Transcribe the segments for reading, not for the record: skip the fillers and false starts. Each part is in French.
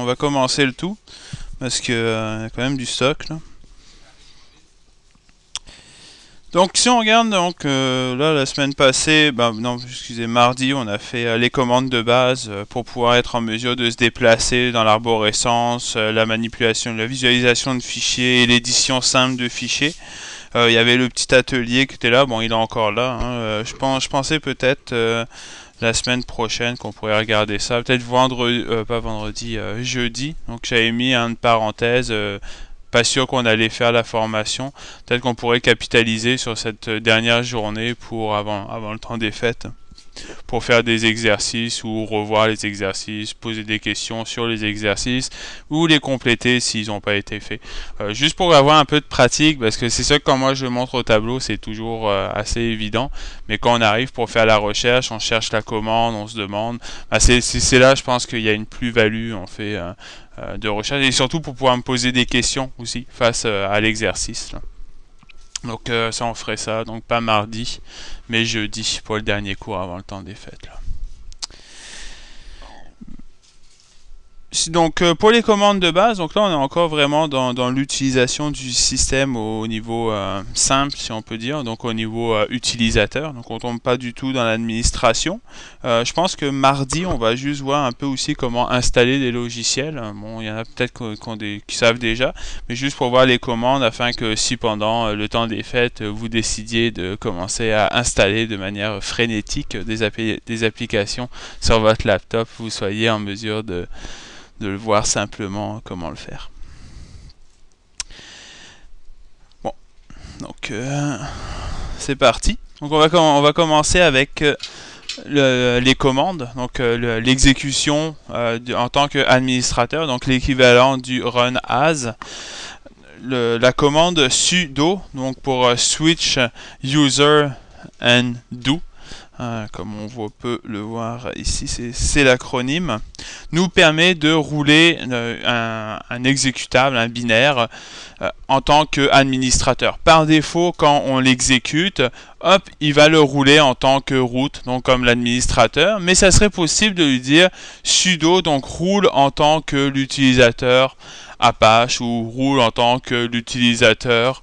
on va commencer le tout parce que y a quand même du stock là. Donc si on regarde là la semaine passée, mardi, on a fait les commandes de base pour pouvoir être en mesure de se déplacer dans l'arborescence, la manipulation, la visualisation de fichiers et l'édition simple de fichiers. Il y avait le petit atelier qui était là, bon il est encore là, hein. Je pensais peut-être la semaine prochaine qu'on pourrait regarder ça, peut-être jeudi, donc j'avais mis une parenthèse, pas sûr qu'on allait faire la formation, peut-être qu'on pourrait capitaliser sur cette dernière journée pour avant le temps des fêtes, pour faire des exercices ou revoir les exercices, poser des questions sur les exercices ou les compléter s'ils n'ont pas été faits. Juste pour avoir un peu de pratique, parce que c'est ça que quand moi je montre au tableau, c'est toujours assez évident, mais quand on arrive pour faire la recherche, on cherche la commande, on se demande, c'est là je pense qu'il y a une plus-value en fait de recherche, et surtout pour pouvoir me poser des questions aussi face à l'exercice là. Donc ça on ferait ça, donc pas mardi, mais jeudi pour le dernier cours avant le temps des fêtes là. Donc pour les commandes de base, donc là on est encore vraiment dans l'utilisation du système au niveau simple si on peut dire, donc au niveau utilisateur, donc on tombe pas du tout dans l'administration. Je pense que mardi on va juste voir un peu aussi comment installer des logiciels. Bon, il y en a peut-être qui savent déjà, mais juste pour voir les commandes afin que si pendant le temps des fêtes vous décidiez de commencer à installer de manière frénétique des applications sur votre laptop, vous soyez en mesure de le voir simplement comment le faire. Bon, donc c'est parti. Donc on va commencer avec les commandes, donc l'exécution en tant qu'administrateur, donc l'équivalent du run as. La commande sudo, donc pour switch user and do. Comme on peut le voir ici, c'est l'acronyme, nous permet de rouler un exécutable, un binaire, en tant qu'administrateur. Par défaut, quand on l'exécute, hop, il va le rouler en tant que root, donc comme l'administrateur, mais ça serait possible de lui dire sudo, donc roule en tant que l'utilisateur Apache, ou roule en tant que l'utilisateur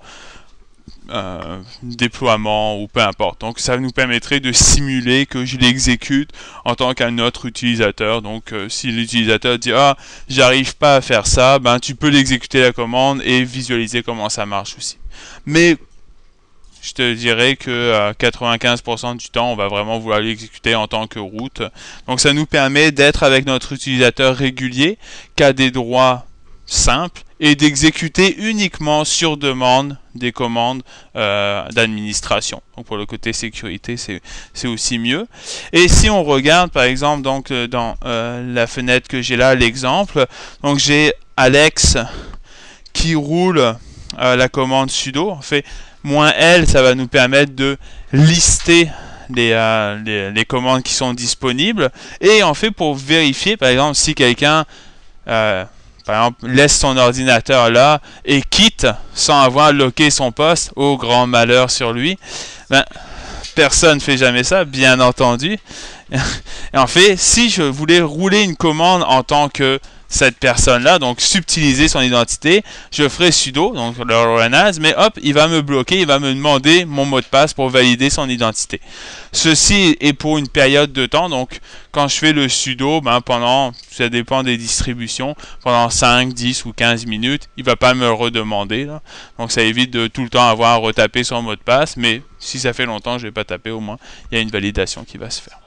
déploiement ou peu importe. Donc ça nous permettrait de simuler que je l'exécute en tant qu'un autre utilisateur. Donc si l'utilisateur dit j'arrive pas à faire ça, ben tu peux l'exécuter la commande et visualiser comment ça marche aussi. Mais je te dirais que 95% du temps on va vraiment vouloir l'exécuter en tant que root. Donc ça nous permet d'être avec notre utilisateur régulier qui a des droits simples et d'exécuter uniquement sur demande des commandes d'administration. Donc pour le côté sécurité, c'est aussi mieux. Et si on regarde par exemple donc dans la fenêtre que j'ai là, l'exemple, donc j'ai Alex qui roule la commande sudo. En fait, -L, ça va nous permettre de lister les commandes qui sont disponibles. Et en fait, pour vérifier, par exemple, si quelqu'un par exemple, laisse son ordinateur là et quitte sans avoir locké son poste, au grand malheur sur lui, personne ne fait jamais ça, bien entendu. Et en fait, si je voulais rouler une commande en tant que cette personne-là, donc subtiliser son identité, je ferai sudo, donc le run as, mais hop, il va me bloquer, il va me demander mon mot de passe pour valider son identité. Ceci est pour une période de temps, donc quand je fais le sudo, ça dépend des distributions, pendant 5, 10 ou 15 minutes, il ne va pas me redemander, là. Donc ça évite de tout le temps avoir à retaper son mot de passe, mais si ça fait longtemps, je ne vais pas taper, au moins, il y a une validation qui va se faire.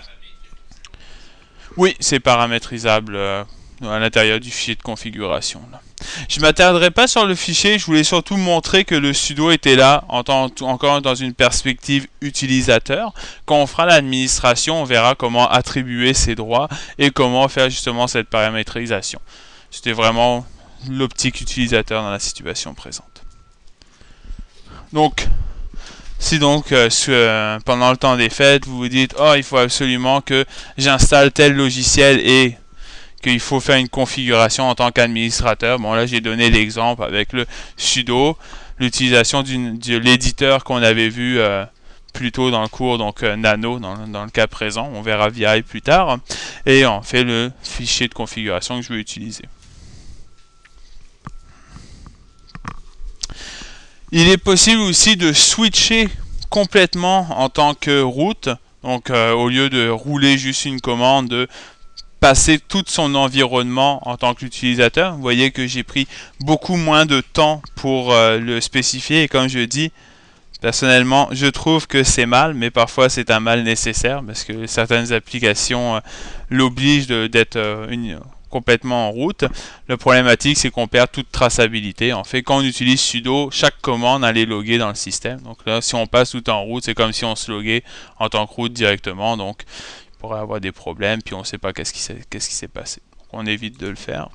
Oui, c'est paramétrisable à l'intérieur du fichier de configuration là. Je ne m'attarderai pas sur le fichier, je voulais surtout montrer que le sudo était là encore dans une perspective utilisateur. Quand on fera l'administration, on verra comment attribuer ses droits et comment faire justement cette paramétrisation. C'était vraiment l'optique utilisateur dans la situation présente. Donc si donc pendant le temps des fêtes vous vous dites il faut absolument que j'installe tel logiciel et qu'il faut faire une configuration en tant qu'administrateur. Bon là j'ai donné l'exemple avec le sudo, l'utilisation de l'éditeur qu'on avait vu plus tôt dans le cours, donc nano dans le cas présent, on verra VI plus tard, et on fait le fichier de configuration que je veux utiliser. Il est possible aussi de switcher complètement en tant que root, donc au lieu de rouler juste une commande, de passer tout son environnement en tant qu'utilisateur. Vous voyez que j'ai pris beaucoup moins de temps pour le spécifier, et comme je dis, personnellement, je trouve que c'est mal, mais parfois c'est un mal nécessaire parce que certaines applications l'obligent d'être complètement en route. Le problématique, c'est qu'on perd toute traçabilité. En fait, quand on utilise sudo, chaque commande elle est loguée dans le système. Donc là, si on passe tout en route, c'est comme si on se loguait en tant que root directement. Donc, il pourrait avoir des problèmes, puis on ne sait pas qu'est-ce qui s'est passé. Donc, on évite de le faire.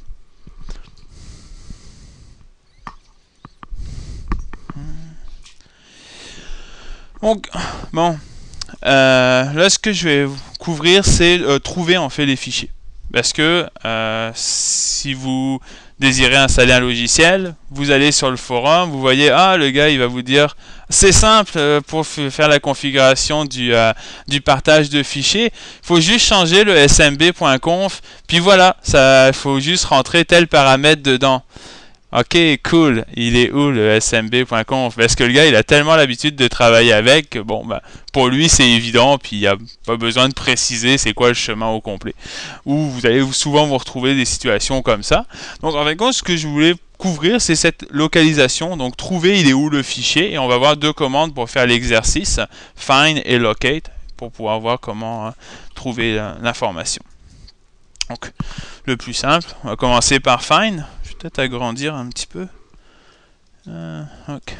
Donc, bon, là, ce que je vais couvrir, c'est trouver en fait les fichiers. Parce que si vous désirez installer un logiciel, vous allez sur le forum, vous voyez, ah, le gars, il va vous dire, c'est simple pour faire la configuration du partage de fichiers, il faut juste changer le smb.conf, puis voilà, il faut juste rentrer tel paramètre dedans. Ok, cool. Il est où le smb.conf? Parce que le gars, il a tellement l'habitude de travailler avec que, bon, ben, pour lui, c'est évident, puis il n'y a pas besoin de préciser c'est quoi le chemin au complet. Ou vous allez souvent vous retrouver des situations comme ça. Donc, en fait, ce que je voulais couvrir, c'est cette localisation. Donc, trouver il est où le fichier. Et on va voir deux commandes pour faire l'exercice, find et locate, pour pouvoir voir comment trouver l'information. Donc, le plus simple, on va commencer par find. Peut-être agrandir un petit peu. Ok.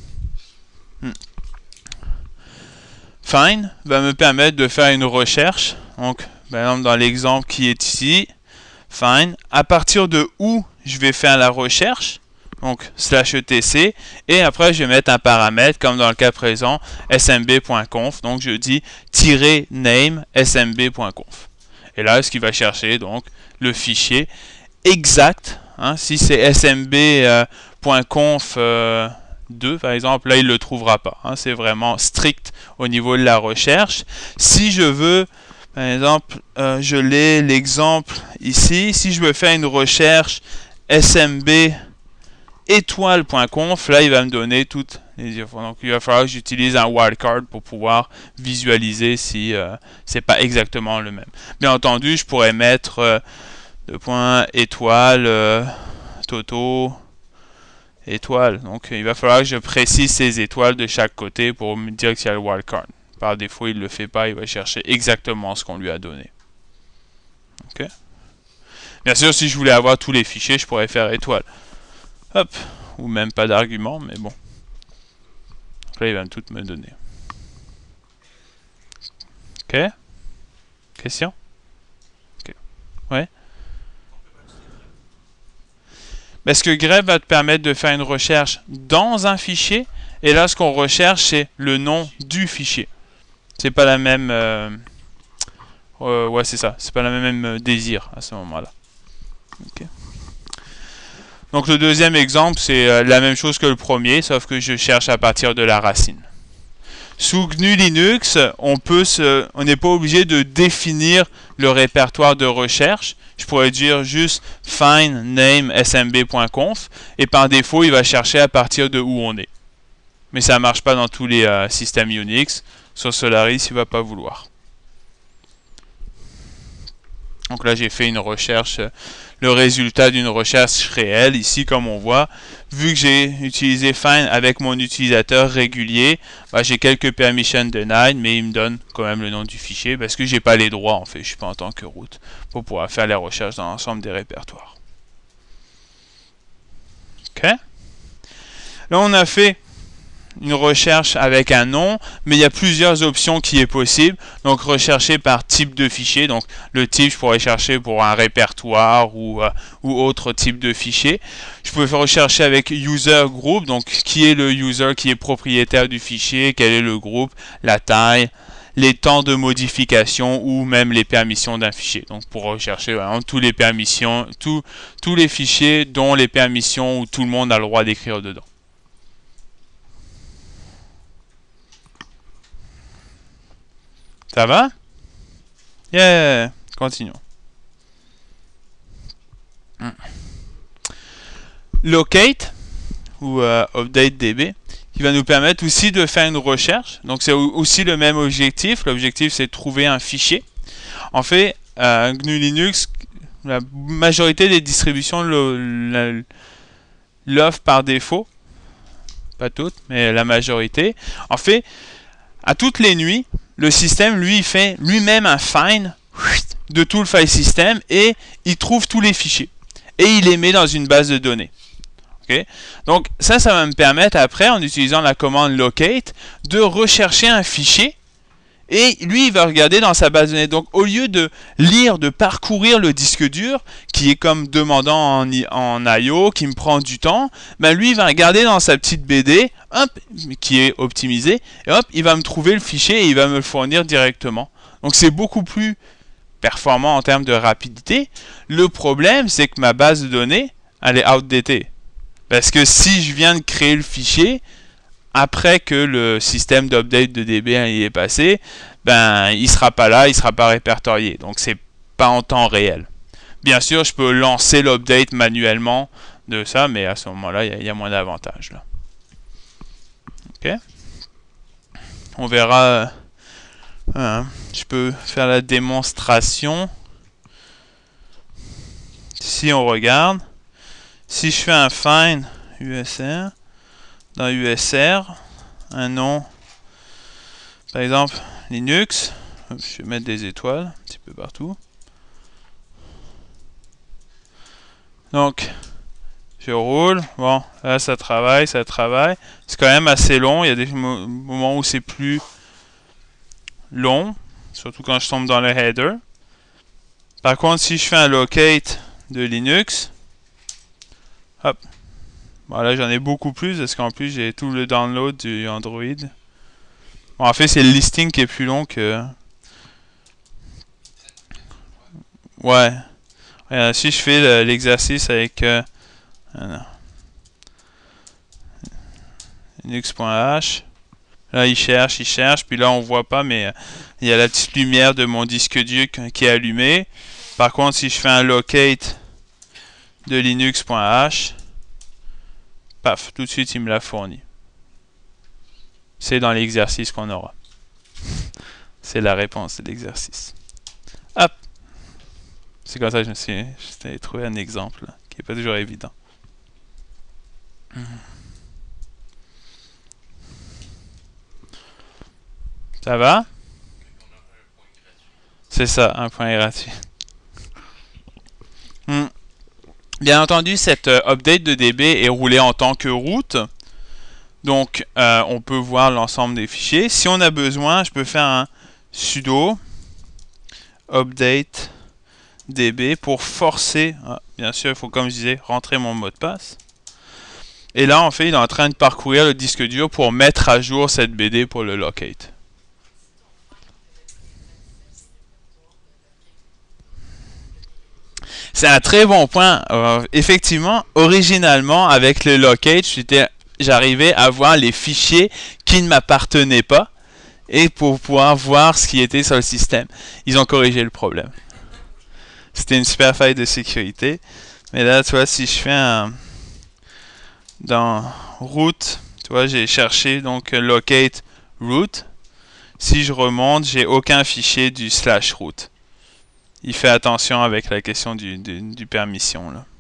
Find va me permettre de faire une recherche. Donc, par exemple, dans l'exemple qui est ici, find, à partir de où je vais faire la recherche, donc /etc, et après je vais mettre un paramètre, comme dans le cas présent, smb.conf, donc je dis -name smb.conf. Et là, ce qu'il va chercher, donc, le fichier exact. Hein, si c'est smb.conf 2 par exemple, là il ne le trouvera pas. Hein, c'est vraiment strict au niveau de la recherche. Si je veux, par exemple, je l'ai l'exemple ici, si je veux faire une recherche smb étoile.conf, là il va me donner toutes les infos. Donc il va falloir que j'utilise un wildcard pour pouvoir visualiser si c'est pas exactement le même. Bien entendu, je pourrais mettre étoile Toto étoile. Donc il va falloir que je précise ces étoiles de chaque côté pour me dire qu'il y a le wildcard. Par défaut, il ne le fait pas, il va chercher exactement ce qu'on lui a donné. Ok. Bien sûr, si je voulais avoir tous les fichiers, je pourrais faire étoile. Hop. Ou même pas d'argument, mais bon. Donc là, il va tout me donner. Ok. Question? Ok. Ouais. Parce que grep va te permettre de faire une recherche dans un fichier, et là ce qu'on recherche c'est le nom du fichier. C'est pas la même ouais, c'est ça, c'est pas la même désir à ce moment-là. Okay. Donc le deuxième exemple c'est la même chose que le premier, sauf que je cherche à partir de la racine. Sous GNU Linux, on n'est pas obligé de définir le répertoire de recherche. Je pourrais dire juste find name smb.conf et par défaut, il va chercher à partir de où on est. Mais ça ne marche pas dans tous les systèmes Unix. Sur Solaris, il ne va pas vouloir. Donc là, j'ai fait une recherche, le résultat d'une recherche réelle. Ici, comme on voit, vu que j'ai utilisé find avec mon utilisateur régulier, bah, j'ai quelques permissions denied, mais il me donne quand même le nom du fichier parce que j'ai pas les droits, en fait, je suis pas en tant que root, pour pouvoir faire les recherches dans l'ensemble des répertoires. Ok. Là, on a fait une recherche avec un nom, mais il y a plusieurs options qui est possible. Donc rechercher par type de fichier. Donc le type, je pourrais chercher pour un répertoire ou autre type de fichier. Je peux rechercher avec user group, donc qui est le user qui est propriétaire du fichier, quel est le groupe, la taille, les temps de modification ou même les permissions d'un fichier. Donc pour rechercher vraiment tous les permissions, tous les fichiers dont les permissions où tout le monde a le droit d'écrire dedans. Ça va? Yeah! Continuons. Locate ou update DB qui va nous permettre aussi de faire une recherche. Donc c'est aussi le même objectif. L'objectif c'est de trouver un fichier. En fait, GNU Linux, la majorité des distributions l'offrent par défaut. Pas toutes, mais la majorité. En fait, à toutes les nuits, le système, lui, il fait lui-même un find de tout le file system et il trouve tous les fichiers. Et il les met dans une base de données. Okay? Donc, ça va me permettre après, en utilisant la commande locate, de rechercher un fichier. Et lui, il va regarder dans sa base de données. Donc, au lieu de lire, de parcourir le disque dur, qui est comme demandant en I/O, qui me prend du temps, ben lui, il va regarder dans sa petite BD, hop, qui est optimisée, et hop, il va me trouver le fichier et il va me le fournir directement. Donc, c'est beaucoup plus performant en termes de rapidité. Le problème, c'est que ma base de données, elle est outdated. Parce que si je viens de créer le fichier, après que le système d'update de DB y est passé, ben il sera pas là, il sera pas répertorié. Donc c'est pas en temps réel. Bien sûr, je peux lancer l'update manuellement de ça, mais à ce moment-là, il y a moins d'avantages là. Ok. On verra. Je peux faire la démonstration. Si on regarde, si je fais un find USR, dans USR, un nom, par exemple Linux, je vais mettre des étoiles un petit peu partout. Donc, je roule, bon, là ça travaille. C'est quand même assez long, il y a des moments où c'est plus long, surtout quand je tombe dans le header. Par contre, si je fais un locate de Linux, hop, bon, là j'en ai beaucoup plus parce qu'en plus j'ai tout le download du Android. Bon, en fait c'est le listing qui est plus long que... Ouais. Si je fais l'exercice avec linux.h, là il cherche, puis là on voit pas, mais il y a la petite lumière de mon disque dur qui est allumée. Par contre, si je fais un locate de linux.h, paf, tout de suite il me l'a fourni. C'est dans l'exercice qu'on aura. C'est la réponse de l'exercice. Hop. C'est comme ça que j'ai trouvé un exemple là, qui n'est pas toujours évident. Ça va? C'est ça, un point gratuit. Bien entendu, cette update de DB est roulée en tant que route. Donc, on peut voir l'ensemble des fichiers. Si on a besoin, je peux faire un sudo update DB pour forcer. Bien sûr, il faut, comme je disais, rentrer mon mot de passe. Et là, en fait, il est en train de parcourir le disque dur pour mettre à jour cette BD pour le locate. C'est un très bon point. Effectivement, originalement, avec le locate, j'arrivais à voir les fichiers qui ne m'appartenaient pas et pour pouvoir voir ce qui était sur le système. Ils ont corrigé le problème. C'était une super faille de sécurité. Mais là, tu vois, si je fais dans root, tu vois, j'ai cherché donc locate root. Si je remonte, j'ai aucun fichier du /root. Il fait attention avec la question du permission là.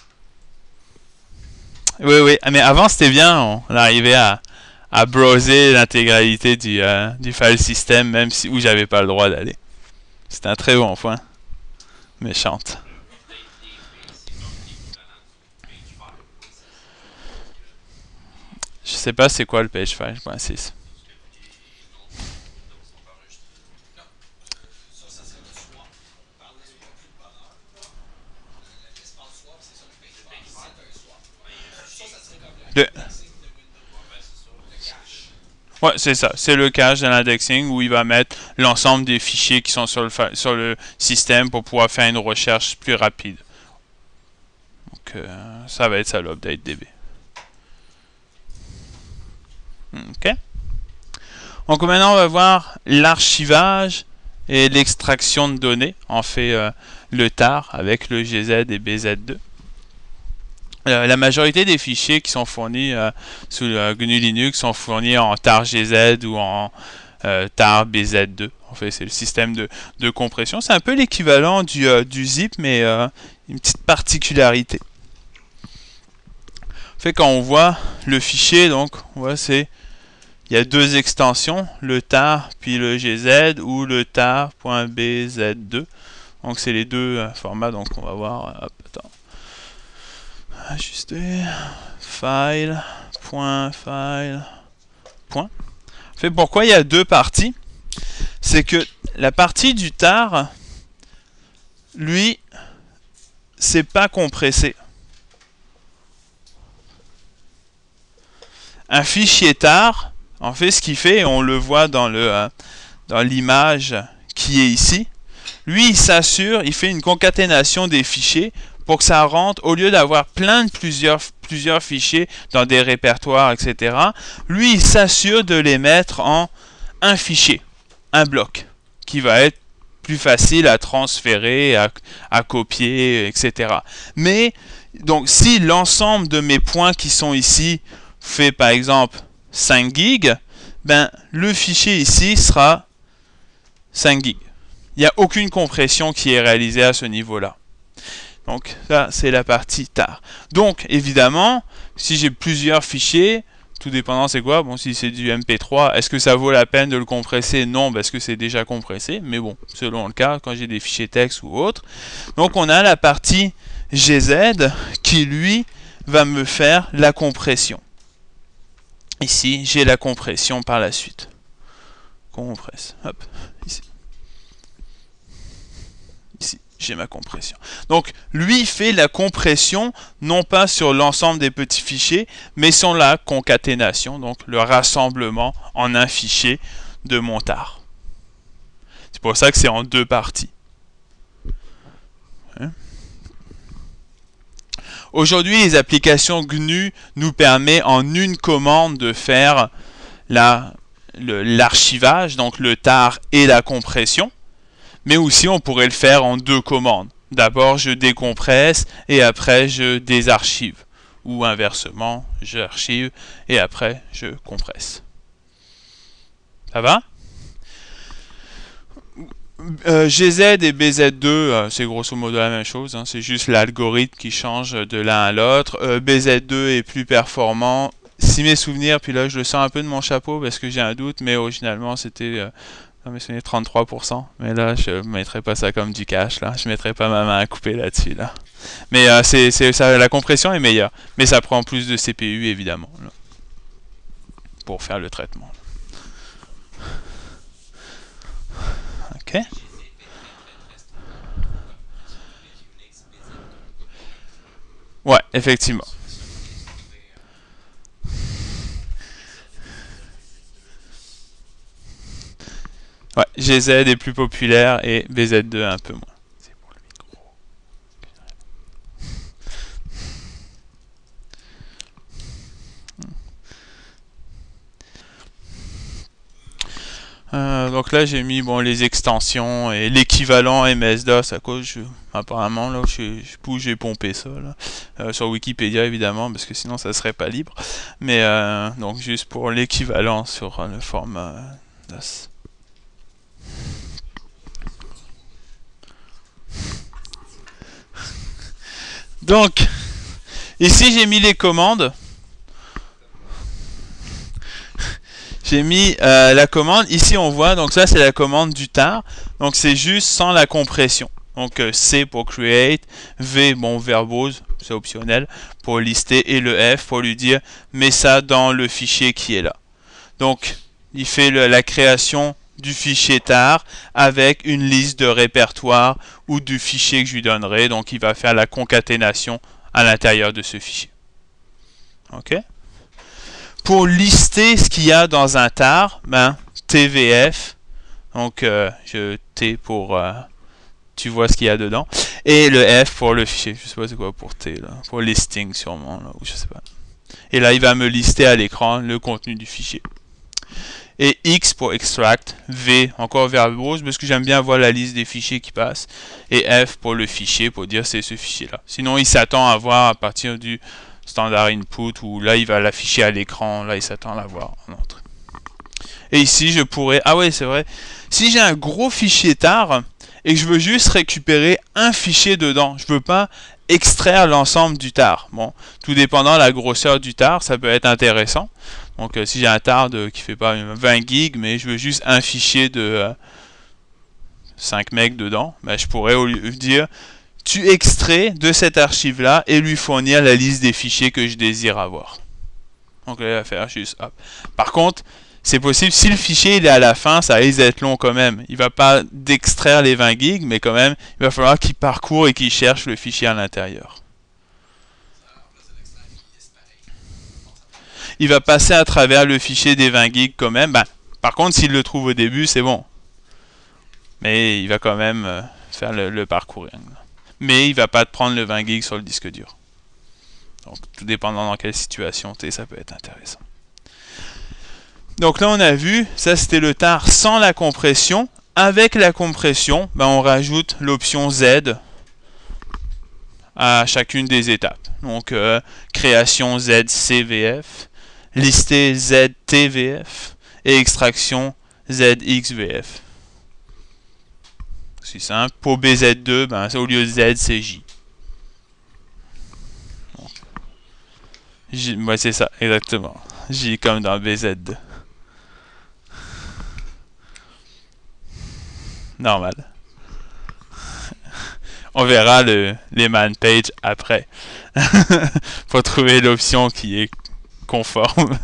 Oui, mais avant c'était bien, on arrivait à browser l'intégralité du file system, même si où j'avais pas le droit d'aller. C'était un très bon point. Méchante. Je sais pas c'est quoi le page file 6. Ouais, c'est ça. C'est le cache de l'indexing où il va mettre l'ensemble des fichiers qui sont sur le système pour pouvoir faire une recherche plus rapide. Donc, ça va être ça l'update DB. Ok. Donc maintenant on va voir l'archivage et l'extraction de données. On fait le tar avec le GZ et BZ2. La majorité des fichiers qui sont fournis sous le GNU Linux sont fournis en tar GZ ou en tar BZ2. En fait, c'est le système de compression. C'est un peu l'équivalent du zip, mais une petite particularité. En fait, quand on voit le fichier, donc on voit il y a deux extensions, le tar puis le gz ou le tar.bz2. Donc c'est les deux formats. Donc on va voir. Hop, attends. Ajuster. File. Point. File. Point. En fait, pourquoi il y a deux parties? C'est que la partie du tar, lui, c'est pas compressé. Un fichier tar, en fait, ce qu'il fait, on le voit dans l'image qui est ici. Lui, il s'assure, il fait une concaténation des fichiers pour que ça rentre, au lieu d'avoir plusieurs fichiers dans des répertoires, etc. Lui, il s'assure de les mettre en un fichier, un bloc, qui va être plus facile à transférer, à copier, etc. Mais, donc, si l'ensemble de mes points qui sont ici fait, par exemple, 5 gigs, ben, le fichier ici sera 5 gigs. Il n'y a aucune compression qui est réalisée à ce niveau-là. Donc, ça, c'est la partie tar. Donc, évidemment, si j'ai plusieurs fichiers, tout dépendant c'est quoi, bon, si c'est du MP3, est-ce que ça vaut la peine de le compresser? Non, parce que c'est déjà compressé, mais bon, selon le cas, quand j'ai des fichiers texte ou autres. Donc, on a la partie GZ qui, lui, va me faire la compression. Ici, j'ai la compression par la suite. Compresse, hop, ici. Ici, j'ai ma compression. Donc, lui fait la compression, non pas sur l'ensemble des petits fichiers, mais sur la concaténation, donc le rassemblement en un fichier de mon tar. C'est pour ça que c'est en deux parties. Aujourd'hui, les applications GNU nous permettent en une commande de faire l'archivage, donc le tar et la compression. Mais aussi, on pourrait le faire en deux commandes. D'abord, je décompresse et après, je désarchive. Ou inversement, j'archive et après, je compresse. Ça va? GZ et BZ2, c'est grosso modo la même chose. Hein, c'est juste l'algorithme qui change de l'un à l'autre. BZ2 est plus performant. Si mes souvenirs, puis là, je le sens un peu de mon chapeau parce que j'ai un doute, mais originalement, c'était... mes souvenirs 33%, mais là je ne mettrai pas ça comme du cash, là. Je ne mettrai pas ma main à couper là-dessus. Là. Mais la compression est meilleure, mais ça prend plus de CPU évidemment, là, pour faire le traitement. Ok. Ouais, effectivement. Ouais, GZ est plus populaire et BZ2 un peu moins. C'est pour le micro. Donc là j'ai mis les extensions et l'équivalent MS-DOS à cause apparemment là j'ai pompé ça là, sur Wikipédia évidemment parce que sinon ça serait pas libre, mais donc juste pour l'équivalent sur le format DOS. Donc ici j'ai mis les commandes. J'ai mis la commande, ici on voit, donc ça c'est la commande du tar, donc c'est juste sans la compression. Donc C pour create, V, verbose, c'est optionnel, pour lister, et le F pour lui dire, mets ça dans le fichier qui est là. Donc il fait la création du fichier tar avec une liste de répertoire ou du fichier que je lui donnerai, donc il va faire la concaténation à l'intérieur de ce fichier. Ok? Pour lister ce qu'il y a dans un tar, TVF, donc T pour tu vois ce qu'il y a dedans, et le F pour le fichier, je sais pas c'est quoi pour T là, pour listing sûrement là, ou je sais pas. Et là il va me lister à l'écran le contenu du fichier. et X pour extract, V encore verbose parce que j'aime bien voir la liste des fichiers qui passent, et F pour le fichier pour dire c'est ce fichier là. Sinon il s'attend à voir à partir du standard input où là il va l'afficher à l'écran, là il s'attend à la voir en entrée. Et ici je pourrais, ah ouais c'est vrai, si j'ai un gros fichier tar et que je veux juste récupérer un fichier dedans, je veux pas extraire l'ensemble du tar. Bon, tout dépendant de la grosseur du tar, ça peut être intéressant. Donc si j'ai un tar qui fait pas 20 gigs, mais je veux juste un fichier de 5 megs dedans, ben, je pourrais au lieu dire tu extrais de cette archive là et lui fournir la liste des fichiers que je désire avoir. Donc là il va faire juste hop. Par contre, c'est possible, si le fichier il est à la fin, ça risque d'être long quand même. Il va pas d'extraire les 20 gigs, mais quand même, il va falloir qu'il parcourt et qu'il cherche le fichier à l'intérieur. Il va passer à travers le fichier des 20 gigs quand même. Ben, par contre, s'il le trouve au début, c'est bon. Mais il va quand même faire le parcours. Mais il va pas te prendre le 20 gigs sur le disque dur. Donc, tout dépendant dans quelle situation tu es, ça peut être intéressant. Donc là, on a vu, ça c'était le tar sans la compression. Avec la compression, ben, on rajoute l'option Z à chacune des étapes. Donc, création ZCVF, lister ZTVF et extraction ZXVF. C'est simple. Pour BZ2, ben, au lieu de Z, c'est J. Ouais, c'est ça, exactement. J comme dans BZ2. Normal. On verra les man pages après. Pour trouver l'option qui est conforme.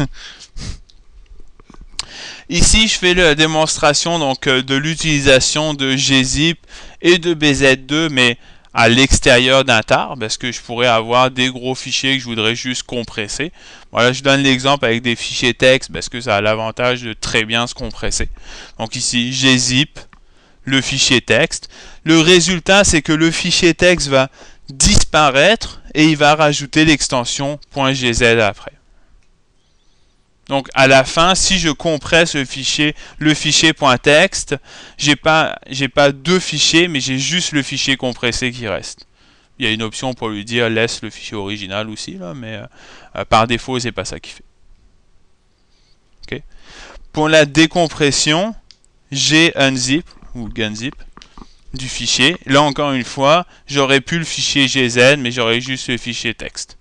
Ici, je fais la démonstration donc, de l'utilisation de gzip et de BZ2, mais à l'extérieur d'un tar, parce que je pourrais avoir des gros fichiers que je voudrais juste compresser. Voilà, je donne l'exemple avec des fichiers texte, parce que ça a l'avantage de très bien se compresser. Donc ici, gzip le fichier texte. Le résultat, c'est que le fichier texte va disparaître et il va rajouter l'extension .gz après. Donc à la fin, si je compresse le fichier .text, j'ai pas deux fichiers, mais j'ai juste le fichier compressé qui reste. Il y a une option pour lui dire laisse le fichier original aussi, là, mais par défaut, c'est pas ça qu'il fait. Okay. Pour la décompression, j'ai unzip ou gunzip du fichier. Là encore une fois, j'aurais plus le fichier gz, mais j'aurais juste le fichier texte.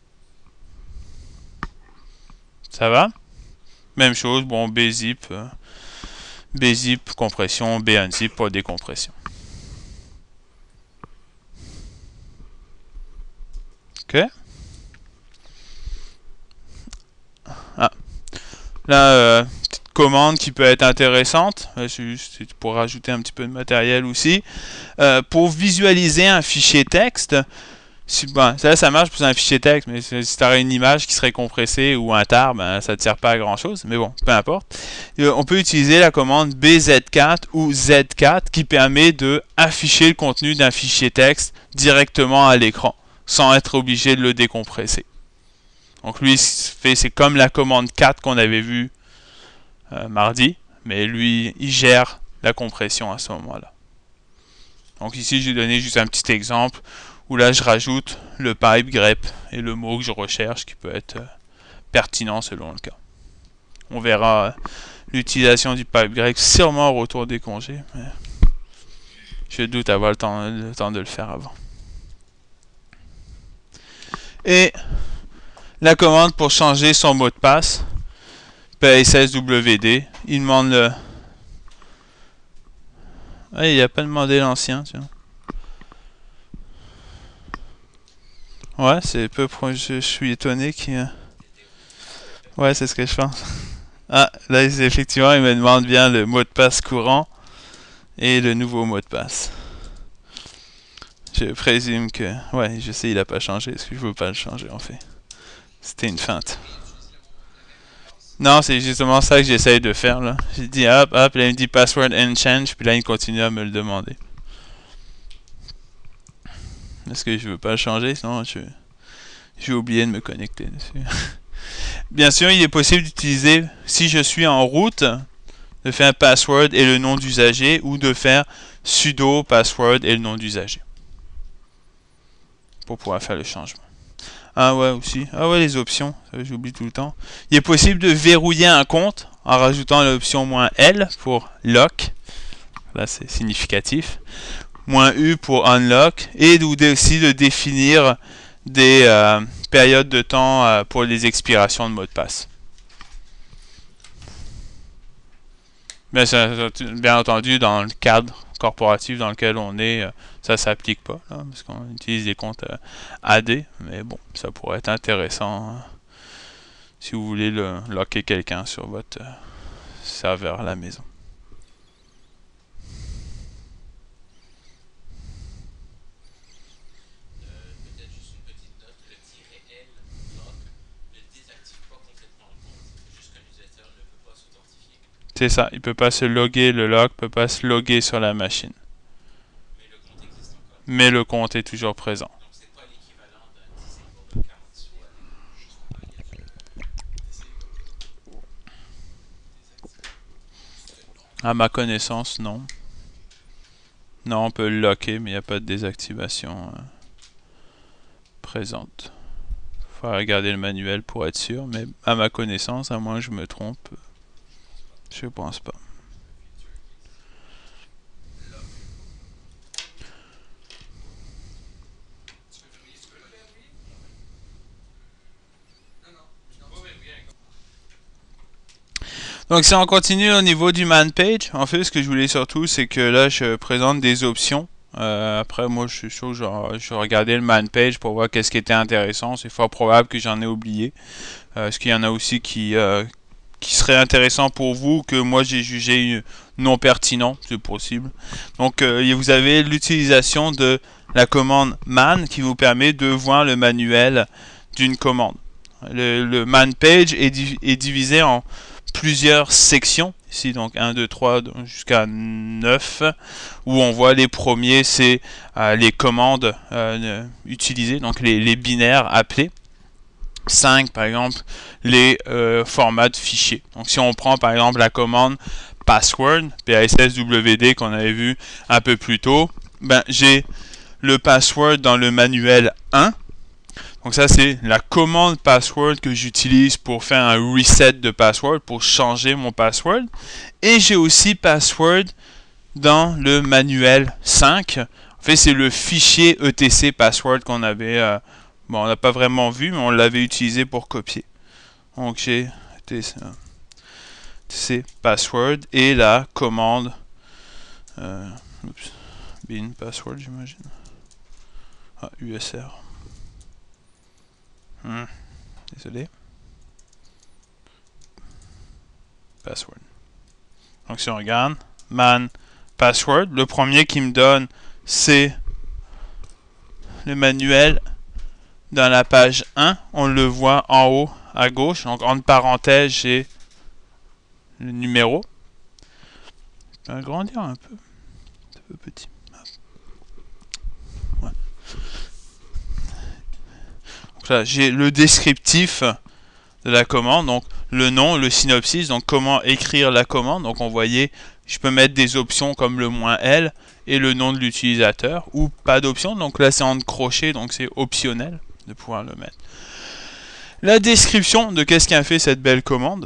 Ça va? Même chose, bon, bzip compression, bunzip pour décompression. Ok. Ah. Là, petite commande qui peut être intéressante. C'est juste pour rajouter un petit peu de matériel aussi. Pour visualiser un fichier texte, ben, ça marche pour un fichier texte, mais si tu aurais une image qui serait compressée ou un tar, ben, ça ne te sert pas à grand chose, mais bon, peu importe. On peut utiliser la commande BZ4 ou Z4 qui permet de afficher le contenu d'un fichier texte directement à l'écran, sans être obligé de le décompresser. Donc lui, c'est comme la commande 4 qu'on avait vu mardi, mais lui, il gère la compression à ce moment-là. Donc ici, j'ai donné juste un petit exemple où là je rajoute le pipe grep et le mot que je recherche qui peut être pertinent selon le cas. On verra l'utilisation du pipe grep sûrement au retour des congés, mais je doute avoir le temps de le faire avant. Et la commande pour changer son mot de passe, PSSWD, il demande le... Ah, il n'a pas demandé l'ancien, tiens. Ouais, c'est peu je suis étonné qu'il... Ouais, c'est ce que je pense. Ah, là, effectivement, il me demande bien le mot de passe courant et le nouveau mot de passe. Je présume que... Ouais, je sais, il n'a pas changé, parce que je veux pas le changer, en fait. C'était une feinte. Non, c'est justement ça que j'essaye de faire, là. J'ai dit hop, hop, là, il me dit password and change, puis là, il continue à me le demander. Parce que je veux pas le changer, sinon j'ai oublié de me connecter dessus. Bien sûr, il est possible d'utiliser, si je suis en route, de faire password et le nom d'usager, ou de faire sudo password et le nom d'usager pour pouvoir faire le changement. Ah ouais, aussi. Ah ouais, les options, j'oublie tout le temps. Il est possible de verrouiller un compte en rajoutant l'option "-L pour lock. Là, c'est significatif. "-U pour unlock. Et aussi de définir des périodes de temps pour les expirations de mots de passe. Bien entendu, dans le cadre corporatif dans lequel on est, ça s'applique pas, là, parce qu'on utilise des comptes AD, mais bon, ça pourrait être intéressant si vous voulez locker quelqu'un sur votre serveur à la maison. Peut-être juste une petite note, le "-L lock ne désactive pas complètement le compte, c'est juste que l'utilisateur ne peut pas s'authentifier. C'est ça, il peut pas se loguer, le lock peut pas se loguer sur la machine. Mais le compte existe encore. Mais le compte est toujours présent. Donc c'est pas l'équivalent d'un disable account, soit juste pour pas dire désactiver. À ma connaissance, non. Non, on peut le locker, mais il n'y a pas de désactivation présente. Il faut regarder le manuel pour être sûr, mais à ma connaissance, à moins que je me trompe, je pense pas. Donc si on continue au niveau du man page, en fait ce que je voulais surtout c'est que là je présente des options. Après moi je suis sûr que je regardais le man page pour voir qu'est-ce qui était intéressant. C'est fort probable que j'en ai oublié. Est-ce qu'il y en a aussi qui serait intéressant pour vous que moi j'ai jugé non pertinent, c'est possible. Donc vous avez l'utilisation de la commande man qui vous permet de voir le manuel d'une commande. Le man page est divisé en plusieurs sections, ici donc 1, 2, 3 jusqu'à 9, où on voit les premiers, c'est les commandes utilisées, donc les binaires appelés. 5 par exemple, les formats de fichiers. Donc si on prend par exemple la commande password, PASSWD qu'on avait vu un peu plus tôt, ben, j'ai le password dans le manuel 1. Donc ça c'est la commande password que j'utilise pour faire un reset de password, pour changer mon password. Et j'ai aussi password dans le manuel 5. En fait c'est le fichier etc password qu'on avait, bon on n'a pas vraiment vu mais on l'avait utilisé pour copier. Donc j'ai etc password et la commande bin password j'imagine. Ah, USR. Désolé. Password. Donc si on regarde, man password, le premier qui me donne c'est le manuel dans la page 1, on le voit en haut à gauche, donc entre parenthèses j'ai le numéro. Je vais agrandir un peu, c'est un peu petit. Ouais. Donc là j'ai le descriptif de la commande, donc le nom, le synopsis, donc comment écrire la commande. Donc on voyait, je peux mettre des options comme le "-L et le nom de l'utilisateur, ou pas d'option, donc là c'est en crochet, donc c'est optionnel de pouvoir le mettre. La description de qu'est-ce qu'a fait cette belle commande.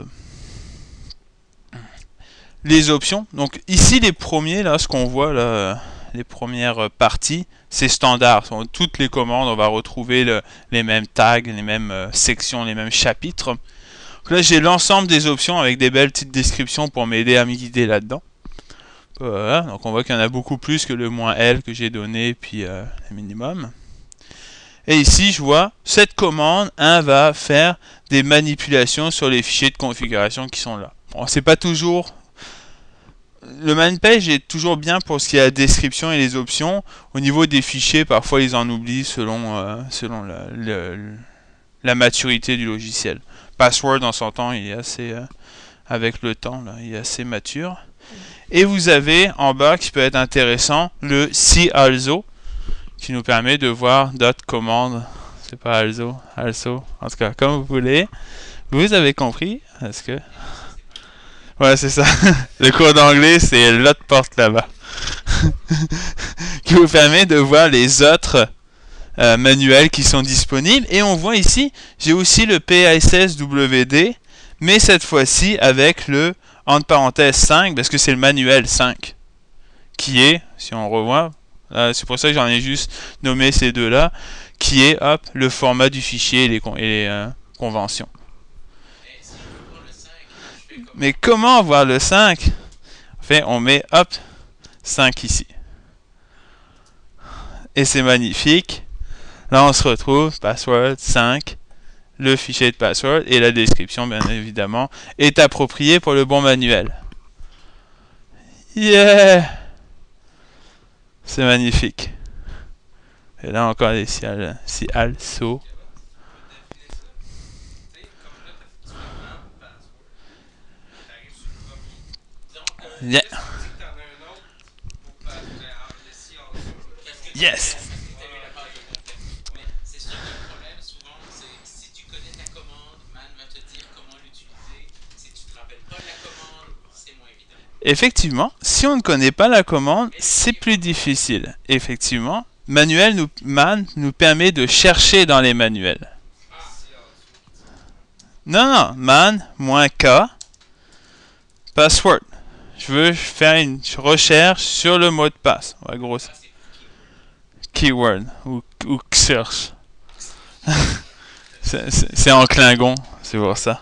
Les options, donc ici les premiers, là ce qu'on voit là, les premières parties, c'est standard. Toutes les commandes, on va retrouver les mêmes tags, les mêmes sections, les mêmes chapitres. Donc là j'ai l'ensemble des options avec des belles petites descriptions pour m'aider à me guider là-dedans. Voilà, donc on voit qu'il y en a beaucoup plus que le "-L que j'ai donné, puis le minimum. Et ici je vois, cette commande 1 va faire des manipulations sur les fichiers de configuration qui sont là. Bon, c'est pas toujours... Le man page est toujours bien pour ce qui est la description et les options. Au niveau des fichiers, parfois ils en oublient selon la maturité du logiciel. Password en son temps, il est assez, avec le temps, là, il est assez mature. Et vous avez en bas, qui peut être intéressant, le "See Also", qui nous permet de voir d'autres commandes c'est pas also, also. En tout cas, comme vous voulez. Vous avez compris? Est-ce que... Ouais, c'est ça. Le cours d'anglais, c'est l'autre porte là-bas. Qui vous permet de voir les autres manuels qui sont disponibles. Et on voit ici, j'ai aussi le PSSWD, mais cette fois-ci avec le, entre parenthèses, 5, parce que c'est le manuel 5. Qui est, si on revoit, c'est pour ça que j'en ai juste nommé ces deux-là, qui est, hop, le format du fichier et les conventions. Mais comment voir le 5? Enfin, on met, hop, 5 ici. Et c'est magnifique. Là, on se retrouve, password 5, le fichier de password et la description, bien évidemment, est appropriée pour le bon manuel. Yeah! C'est magnifique. Et là, encore des si also. Yeah. Yes. C'est sûr que le problème, souvent, c'est si tu connais ta commande, Man va te dire comment l'utiliser. Si tu te rappelles pas de la commande, c'est moins évident. Effectivement, si on ne connaît pas la commande, c'est plus difficile. Effectivement, Man nous permet de chercher dans les manuels. Non, man, -k, password. Je veux faire une recherche sur le mot de passe. Ouais, gros. Keyword ou search. C'est en Klingon, c'est pour ça.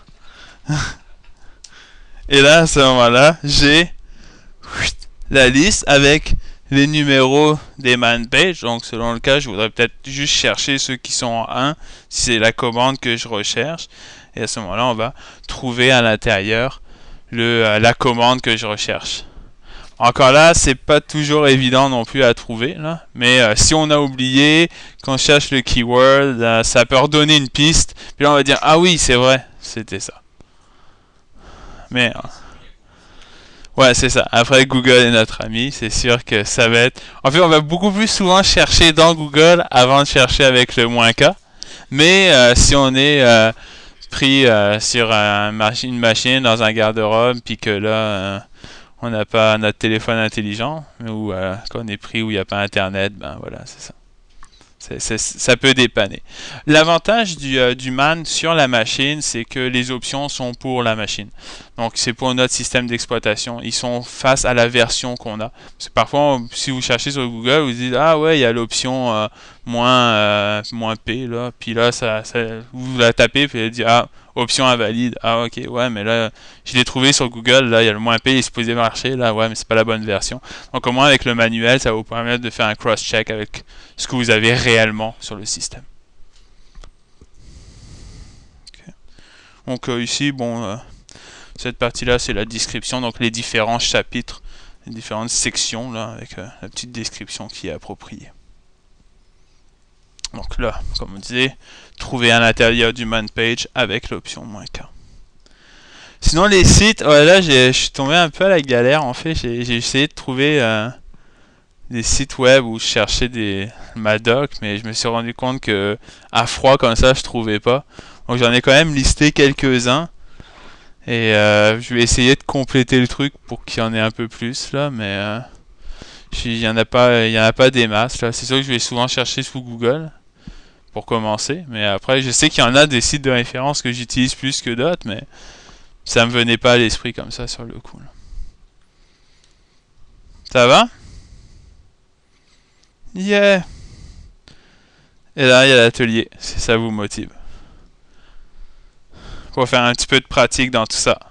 Et là, à ce moment-là, j'ai la liste avec les numéros des man pages. Donc, selon le cas, je voudrais peut-être juste chercher ceux qui sont en 1, si c'est la commande que je recherche. Et à ce moment-là, on va trouver à l'intérieur la commande que je recherche. Encore là, c'est pas toujours évident non plus à trouver, là. Mais si on a oublié, qu'on cherche le keyword, ça peut redonner une piste. Puis là, on va dire, ah oui, c'est vrai, c'était ça. Mais ouais, c'est ça. Après, Google est notre ami. C'est sûr que ça va être... En fait, on va beaucoup plus souvent chercher dans Google avant de chercher avec le -k. Mais si on est pris sur une machine dans un garde-robe, puis que là, on n'a pas notre téléphone intelligent, ou qu'on est pris où il n'y a pas Internet, ben voilà, c'est ça. Ça peut dépanner. L'avantage du man sur la machine, c'est que les options sont pour la machine. Donc, c'est pour notre système d'exploitation. Ils sont face à la version qu'on a. Parce que parfois, si vous cherchez sur Google, vous dites, ah ouais, il y a l'option moins P, là. Puis là, vous la tapez, puis elle dit, ah, option invalide. Ah, ok, ouais, mais là, je l'ai trouvé sur Google, là, il y a le -P, il est supposé marcher, là, ouais, mais c'est pas la bonne version. Donc, au moins, avec le manuel, ça va vous permettre de faire un cross-check avec ce que vous avez réellement sur le système. Okay. Donc, ici, bon, cette partie-là, c'est la description, donc les différents chapitres, les différentes sections, là, avec la petite description qui est appropriée. Donc là, comme on disait, trouver à l'intérieur du man page avec l'option -k. Sinon les sites, ouais, là je suis tombé un peu à la galère en fait, j'ai essayé de trouver des sites web où je cherchais des Madoc, mais je me suis rendu compte que à froid comme ça je trouvais pas. Donc j'en ai quand même listé quelques-uns et je vais essayer de compléter le truc pour qu'il y en ait un peu plus là, mais il y en a pas des masses là. C'est sûr que je vais souvent chercher sous Google pour commencer, mais après je sais qu'il y en a des sites de référence que j'utilise plus que d'autres, mais ça me venait pas à l'esprit comme ça sur le coup là. Ça va? Yeah! Et là il y a l'atelier, si ça vous motive. Pour faire un petit peu de pratique dans tout ça.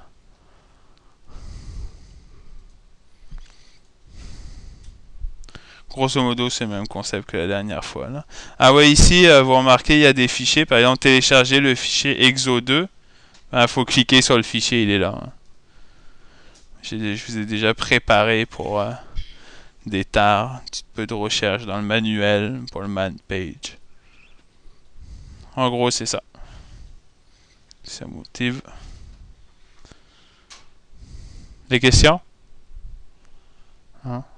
Grosso modo, c'est le même concept que la dernière fois. Là. Ah ouais, ici, vous remarquez, il y a des fichiers. Par exemple, télécharger le fichier EXO2. Il faut cliquer sur le fichier, il est là. Hein. Je vous ai déjà préparé pour des tares, un petit peu de recherche dans le manuel pour le man page. En gros, c'est ça. Ça motive. Des questions? Hein?